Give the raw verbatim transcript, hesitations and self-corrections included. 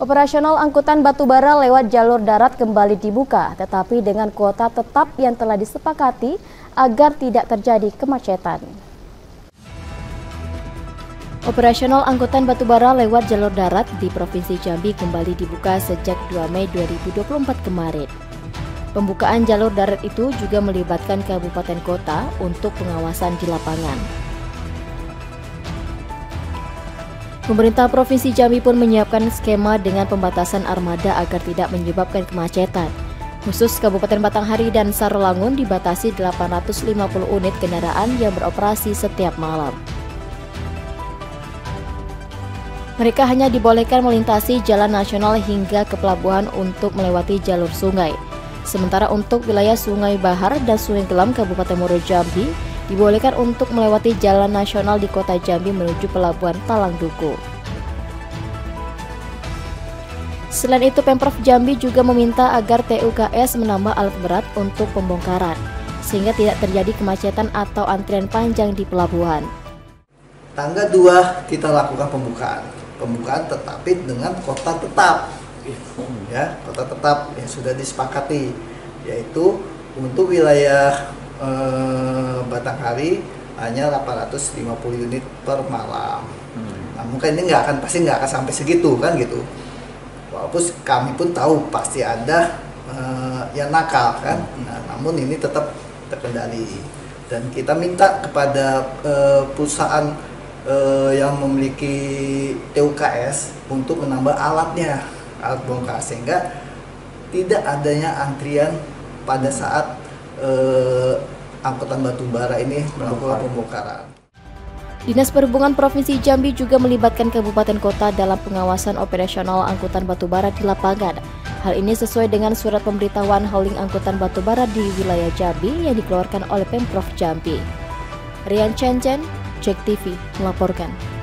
Operasional angkutan batubara lewat jalur darat kembali dibuka, tetapi dengan kuota tetap yang telah disepakati agar tidak terjadi kemacetan. Operasional angkutan batubara lewat jalur darat di Provinsi Jambi kembali dibuka sejak dua Mei dua ribu dua puluh empat kemarin. Pembukaan jalur darat itu juga melibatkan kabupaten kota untuk pengawasan di lapangan. Pemerintah Provinsi Jambi pun menyiapkan skema dengan pembatasan armada agar tidak menyebabkan kemacetan. Khusus Kabupaten Batanghari dan Sarolangun dibatasi delapan ratus lima puluh unit kendaraan yang beroperasi setiap malam. Mereka hanya dibolehkan melintasi jalan nasional hingga ke pelabuhan untuk melewati jalur sungai. Sementara untuk wilayah Sungai Bahar dan Sungai Gelam Kabupaten Muaro Jambi dibolehkan untuk melewati jalan nasional di kota Jambi menuju pelabuhan Talang Duku. Selain itu, Pemprov Jambi juga meminta agar T U K S menambah alat berat untuk pembongkaran, sehingga tidak terjadi kemacetan atau antrian panjang di pelabuhan. Tanggal dua kita lakukan pembukaan, pembukaan tetapi dengan kota tetap, ya kota tetap yang sudah disepakati, yaitu untuk wilayah eh, Batanghari hanya delapan ratus lima puluh unit per malam. Hmm. Nah, mungkin ini nggak akan pasti nggak akan sampai segitu kan gitu. Walaupun kami pun tahu pasti ada uh, yang nakal kan, nah, namun ini tetap terkendali dan kita minta kepada uh, perusahaan uh, yang memiliki T U K S untuk menambah alatnya, alat bongkar sehingga tidak adanya antrian pada saat uh, angkutan batubara ini melakukan pembongkaran. Dinas Perhubungan Provinsi Jambi juga melibatkan kabupaten kota dalam pengawasan operasional angkutan batubara di lapangan. Hal ini sesuai dengan surat pemberitahuan hauling angkutan batubara di wilayah Jambi yang dikeluarkan oleh Pemprov Jambi. Rian Chen Chen, Jek T V melaporkan.